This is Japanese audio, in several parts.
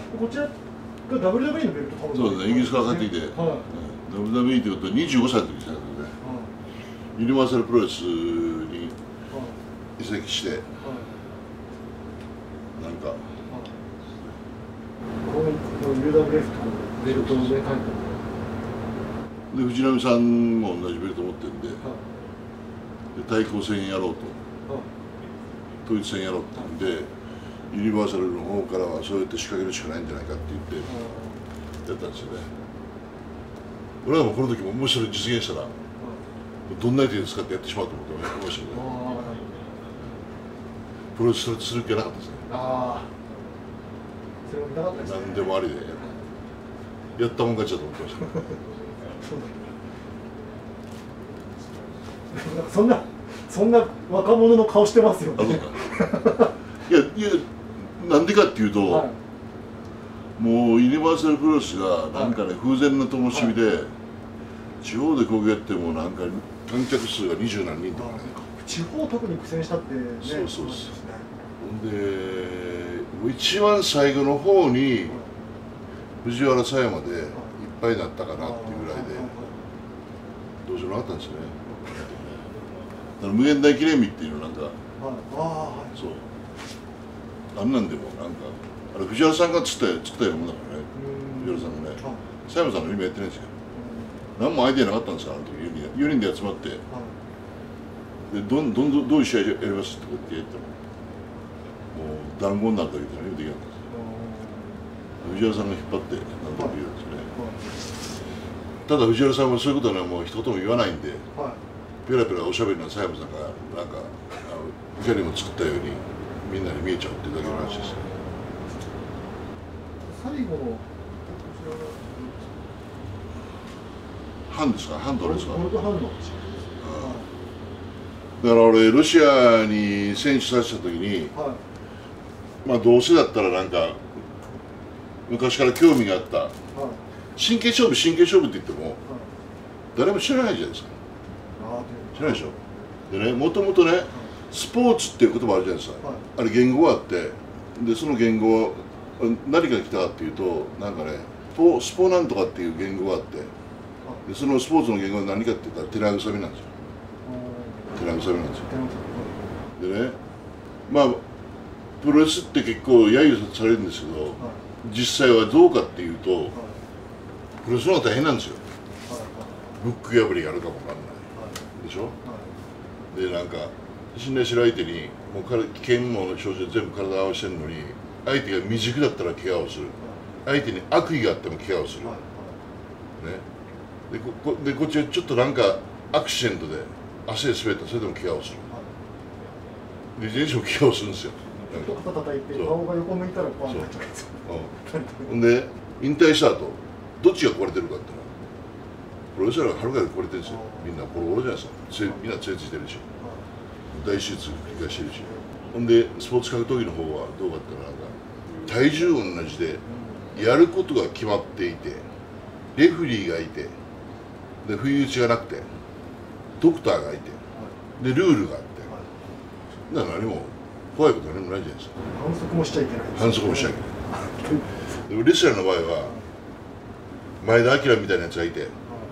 こちらが WWE のベルト多分そうですね、イギリスから帰ってきて、WWE というと25歳の時ですね、ユニバーサルプロレスに移籍して、なんか、 この UWF とベルトを上に書いてある。 で藤波さんも同じベルト持ってるんで、対抗戦やろうと、統一戦やろうって言うんで、ユニバーサルの方からはそうやって仕掛けるしかないんじゃないかって言ってやったんですよね。俺はもうこの時ももしそれ実現したら、どんな手で使ってやってしまうと思ってやってましたけど、プロレスする気はなかったですね。 それも見たかったですね。 何でもありでやったもん勝ちだと思ってました。 そんな若者の顔してますよね。 いやなんでかっていうと、もうユニバーサルプロレスがなんかね、風前の灯火で、地方でこうやってもなんか観客数が20何人とかね。 地方特に苦戦したってね。 そうそうです。で一番最後の方に藤原さやまでいっぱいになったかなっていうぐらいでどうしようもなかったんですよね。無限大記念日っていうのなんか、そうあんなんでもなんかあれ藤原さんが釣ったようなもんだからね。藤原さんがね、さやまさんの今やってないんですよ。何もアイデアなかったんですよ、あの時4人で集まって、でどういう試合やりますって言っても、もう団子になるだけで何もできなかったんですよ。藤原さんが引っ張って何とか言うんですよね。ただ藤原さんはそういうことはもう一言も言わないんで、ペラペラおしゃべりなさやまさんがなんかいかにも作ったようにみんなに見えちゃうっていうだけの話ですよ。 最後の藩ですか、藩とあれですか。 ゴルドハンの。 だから俺ロシアに選手させた時に、まあどうせだったらなんか昔から興味があった真剣勝負って言っても誰も知らないじゃないですか。知らないでしょ。でね、もともとねスポーツっていう言葉あるじゃないですか。あれ言語があって、でその言語何が来たかっていうとなんかねスポなんとかっていう言語があって、でそのスポーツの言語は何かって言ったら寺ぐさみなんですよ。寺ぐさみなんですよ。でね、まあプロレスって結構揶揄されるんですけど、実際はどうかっていうとプロレスの方が大変なんですよ。ブック破りがあるかもわかんないでしょ。でなんか信頼してる相手にもう危険も症状全部体合わせてるのに、相手が未熟だったら怪我をする、相手に悪意があっても怪我をする、ね、でこっちはちょっとなんかアクシデントで足で滑ったらそれでも怪我をする、で自転車も怪我をするんですよ。 肩叩いて顔が横向いたらこうなっちゃうんですよ。 ほんで引退した後どっちが壊れてるかっていうのはプロレスラーがはるかに壊れてるんですよ。みんなボロボロじゃないですか。みんな杖ついてるし大手術繰り返してるし、ほんでスポーツ格闘技の方はどうかっていうのはなんか体重同じでやることが決まっていて、レフェリーがいて、で不意打ちがなくてドクターがいて、でルールがあって、だから何も怖いことは何もないじゃないですか。 反則もしちゃいけない。 反則もしちゃいけない。レスラーの場合は前田明みたいなやつがいて、ね、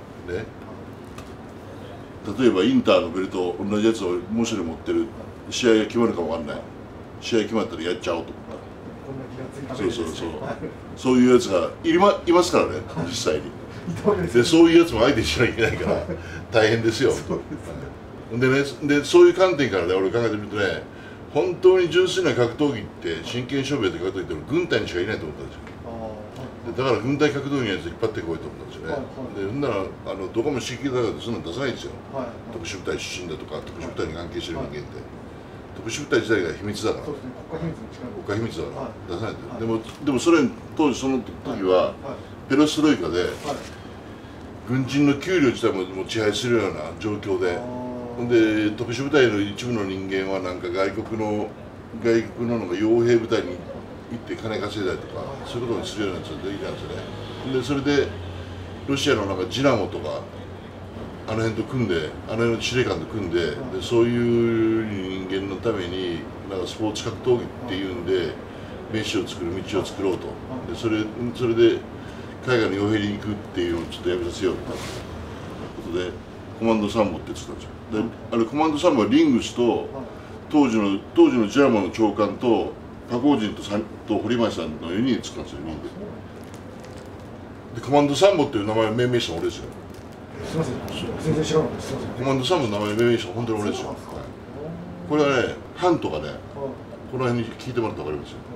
例えばインターのベルト同じやつをもう一人持ってる、試合が決まるか分かんない、試合決まったらやっちゃおうと思った、そういうやつがいますからね、実際に。でそういうやつも相手にしなきゃいけないから大変ですよ。でそういう観点からね、俺考えてみるとね、本当に純粋な格闘技って真剣勝負やって格闘技って軍隊にしかいないと思ったんですよ。だから軍隊格闘技のやつ引っ張ってこいと思ったんですよね。でほんならどこも指揮だからそんなの出さないんですよ。特殊部隊出身だとか特殊部隊に関係してる人間って、特殊部隊自体が秘密だから、国家秘密だから出さないんだよ。でもそれ当時その時はペロストロイカで軍人の給料自体も支配するような状況で、で特殊部隊の一部の人間はなんか外国の傭兵部隊に行って金稼いだりとかそういうことにするようなやつができたんですよね。でそれでロシアのなんかジナモとかあの辺と組んで、あの辺の司令官と組んで、そういう人間のためになんかスポーツ格闘技っていうんで飯を作る道を作ろうと、でそれで海外の傭兵に行くっていうのをちょっとやめさせようということでコマンドサンボって作ったんですよ。であれコマンドサンボはリングスと当時のジャーマンの長官とパコージンと堀前さんの4人で作ったんですよ、4人で。コマンドサンボっていう名前を命名したの俺ですよ。 すみません、全然知らなかったです。すみません。 コマンドサンボの名前を命名したの本当に俺ですよ。これはね、ハンとかね、この辺に聞いてもらって分かりますよ。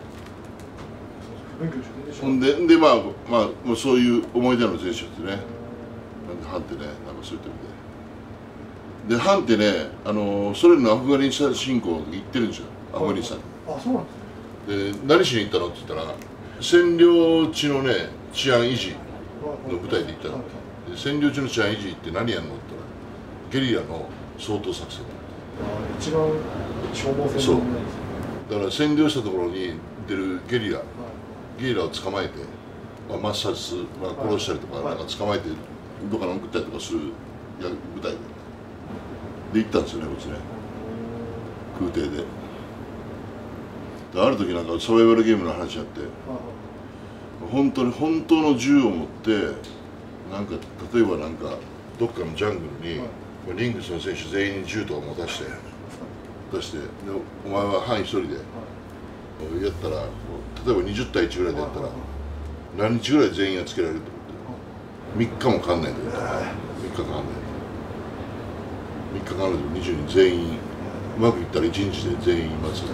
ほんでまあもうそういう思い出の前書ってね、なんでハンってね、なんかそういった意味で。で、ハンってね、ソ連のアフガニスタン侵攻に行ってるんですよ、アフガニスタンに。 あ、そうなんですね。 で、何しに行ったのって言ったら、占領地のね、治安維持の舞台で行ったの。で、占領地の治安維持って何やんのって言ったら、ゲリラの掃討作戦。 一番消耗戦そう。だから占領したところに出るゲリラを捕まえて、抹殺、殺したりとか、なんか捕まえてどっかに送ったりとかする舞台で行ったんですよね、こっちね、空挺で。ある時なんかサバイバルゲームの話になって、本当の銃を持って、なんか例えばなんかどっかのジャングルに、リングスの選手全員に銃とか持たして、でお前は班一人でやったら、例えば20対1ぐらいでやったら、何日ぐらい全員がつけられると思って、3日もかかんないと言ったら、3日かかんない。3日かかると20人全員、うまくいったら1日で全員待つ。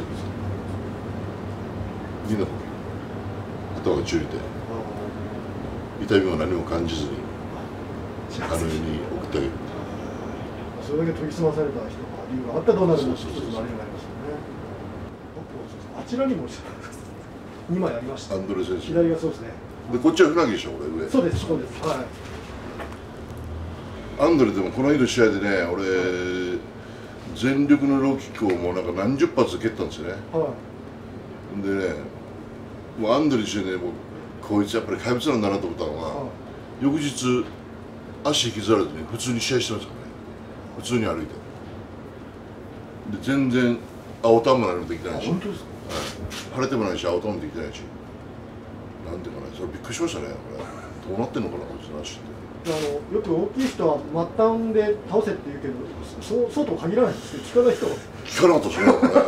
みんな頭がちゅれて、痛みも何も感じずに、あの世に送ってあげる。 それだけ研ぎ澄まされた人が理由があったらどうなるのか一つのあれになりますよね。あちらにも2枚ありました。 アンドレ先生。 左がそうですね。 で、こっちは船木でしょ、これ上。 そうです、そうです。はい。 アンドレでもこの日の試合でね、俺、全力のローキックをもうなんか何十発蹴ったんですよね。はい。でね、もうアンドレ自身で、もうこいつやっぱり怪物なんだなと思ったのが、翌日、足引きずられてね、普通に試合してましたからね。普通に歩いて。で、全然青タンも何もできてないし。 本当ですか？ 晴れてもないし、青タンもできてないし。なんていうかね、それびっくりしましたね、これ。どうなってんのかな、こいつの足って。 よく大きい人は末端で倒せって言うけど、そうとは限らないんですけど、聞かない人は。 聞かなかったですね、なんかね。だ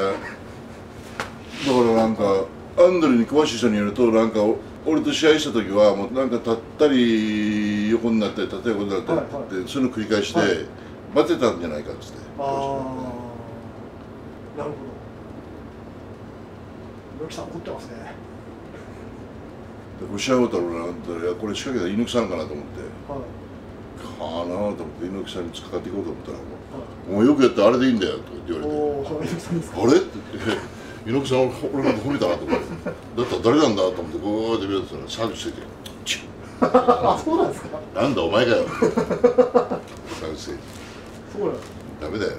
からなんか、アンドレに詳しい人によると、なんか、俺と試合した時は、もうなんか立ったり、横になったり、立ったり横になったりって、そういうの繰り返して、バテたんじゃないかっつって。 ああ、なるほど。猪木さん怒ってますね。 これ試合終わったら俺なんて、これ仕掛けたら猪木さんかなと思って、かなと思って猪木さんに突っかかっていこうと思ったら、もうよくやったらあれでいいんだよとか言われて、あれって言って。猪木さん俺なんか褒めたなと思ってだったら誰なんだと思ってこうやって見ようとしたらサービスしててチュッあ、そうなんですか。 なんだお前かよサービスしてそうなんです。 ダメだよ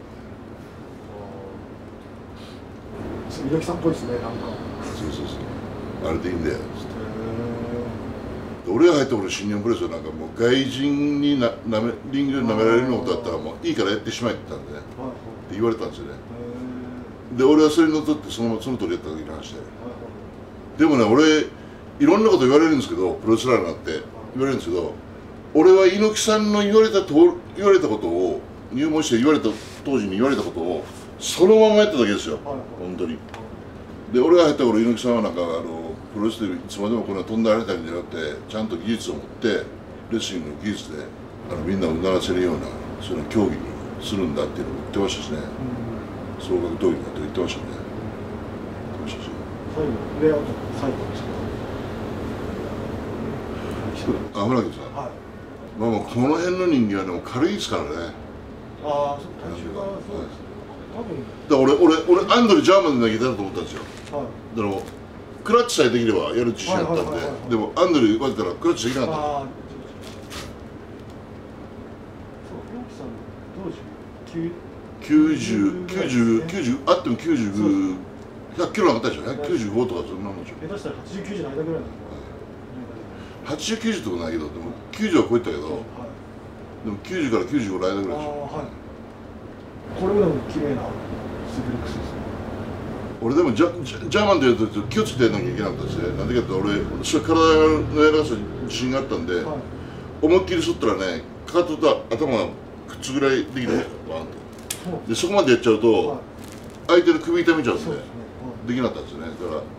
猪木さんっぽいですね、なんか。 そうあれでいいんだよっつって俺が入った頃新日本プロレスはなんかもう外人にリングで舐められるのだったらもういいからやってしまえって言ったんでねって言われたんですよね。で俺はそれにのっとってその通りやった時に話して、でもね俺いろんなこと言われるんですけどプロレスラーになって言われるんですけど、俺は猪木さんの言われたことを入門して当時に言われたことをそのままやっただけですよ、本当に。で俺が入った頃猪木さんはなんかプロレスでいつまでもこんな飛んでられたりじゃなくてちゃんと技術を持ってレスリングの技術でみんなをうならせるようなそういう競技にするんだっていうのを言ってましたしね。総額闘技だと言ってましたね。 最後、レイアウト最後ですけど。 村木さん。はい。まあもうこの辺の人間はでも軽いですからね。 ああ、そう体重がそうです。多分。 だから俺アンドレジャーマンで投げたらと思ったんですよ。はい。だからクラッチさえできればやる自信あったんで、でもアンドレ言われたらクラッチできなかった。ああ。そう、 猪木さん当時 90あっても90、100キロなかったでしょ、195とかそんなもんでしょ。 下手したら80、90の間ぐらいなんですよ。80、90とかないけど、でも90は超えたけど、でも90から95の間ぐらいでしょ。 これもでも綺麗なスープレックスですね。 俺でもジャーマンでいうと気をつけてやらなきゃいけなかったですね。なんでかって俺それ体の柔らかさに自信があったんで、はい、思いっきり反ったらね、かかとと頭がくっつぐらいできないよ、バーンと。でそこまでやっちゃうと、はい、相手の首痛めちゃうんで、できなかったんですよね。だから、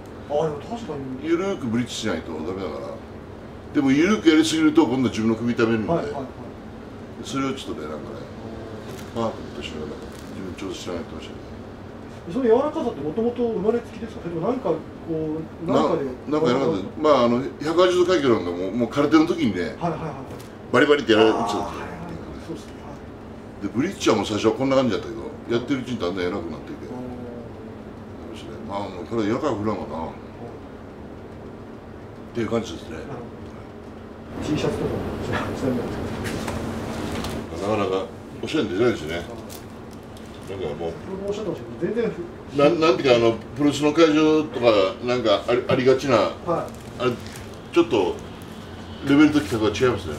でも確かにゆるくブリッジしないとダメだから。でもゆるくやりすぎると今度自分の首痛めるんで、それをちょっとね、なんかね、パーッとしながら自分調整しながらやってましたけど。その柔らかさってもともと生まれつきですか？それともなんかこうなんかでなんかやらなかった。まあ180度開脚なんかもう空手の時にね、バリバリってやられてたんですよ。でブリッジはもう最初はこんな感じだったけど、やってるうちにだんだん柔らかくなっていて、まあもうこれ柔らかく振らんかなっていう感じですね。 T シャツとかなかなかおしゃれでないですね。なんかもう全然なんていうかプロレスの会場とかなんかありがちな、はい、あれちょっとレベルと規格が違いますね。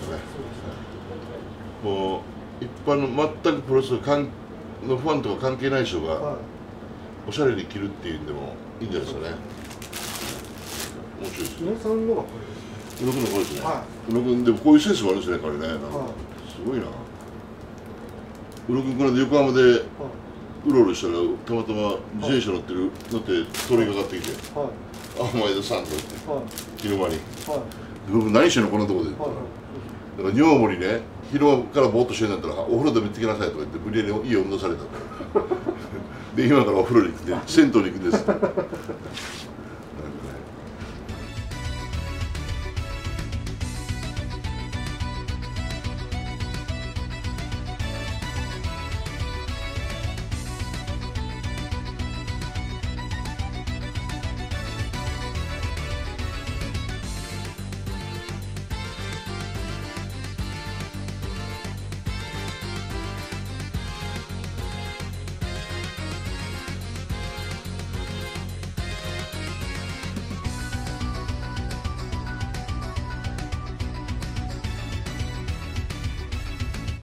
もう一般の全くプロレスのファンとか関係ない人が、はい、おしゃれに着るっていうんでもいいんじゃないですかね。面白いです。宇野さんのがこれ。宇野君のこれですね。はい、宇野君でもこういうセンスもあるんですね、彼ね。なんかすごいな。宇野君この間横浜で。うろうろしたらたまたま自転車乗って通りがかってきて「あ、お前田さん」と言って昼間に「僕何してんのこんなとこで」って言ったら「だから女房にね昼間からぼーっとしてんだったらお風呂でも行ってきなさい」とか言って無理やり家を戻されたで今からお風呂に行くんで銭湯に行くんです